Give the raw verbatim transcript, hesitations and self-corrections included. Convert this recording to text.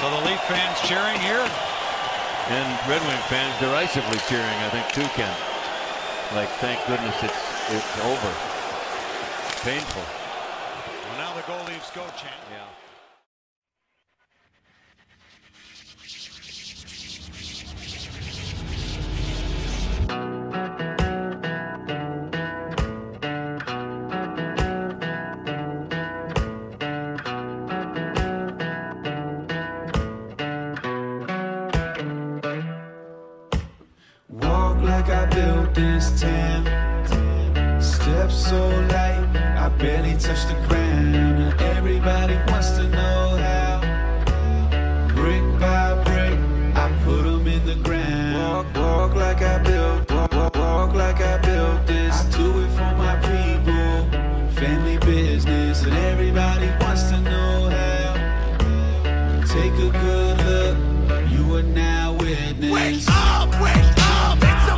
So the Leaf fans cheering here. And Red Wing fans derisively cheering, I think, too, Ken. Like, thank goodness it's it's over. Painful. Well, now the Go Leafs go chant. Yeah. Walk like I built this town. Steps so light, I barely touch the ground. And everybody wants to know how. Brick by brick, I put them in the ground. Walk, walk like I built, walk, walk, walk like I built this. I do it for my people, family business. And everybody wants to know how. Take a good look, you are now witness. Wake up, wake up, it's